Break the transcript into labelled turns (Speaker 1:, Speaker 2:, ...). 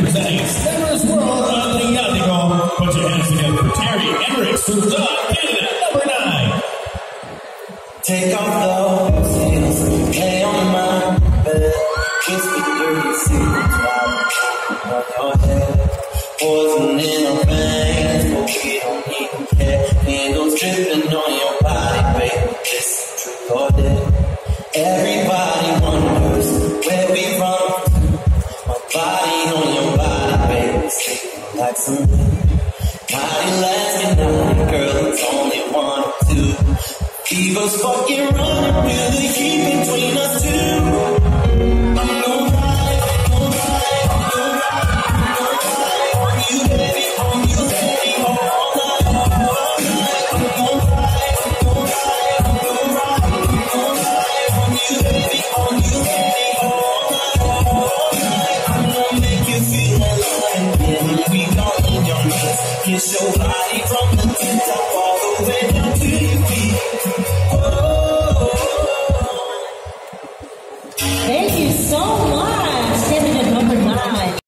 Speaker 1: presenting Slammer's World Adriático. Put your hands together for Terry Emmerich, Sudan, Canada, number 9.
Speaker 2: Take off those heels, lay on my bed, kiss me dirty secrets while on your head. Poison in our veins, but we don't even care. Candles dripping on your body, baby, this is truth or dead. Everybody wonders where we run to. My body on your body, baby, sleeping like some naughty last night, girl, it's only 1 or 2. Fever's fucking running, feel the heat between us two. I'm gon' ride on you, baby, all night. I'm gon' ride on you, baby, all night. I'm gon' make you feel alive, yeah. We gon' in your knees, kiss your body from the tip top all the way down to your feet.
Speaker 3: Hey.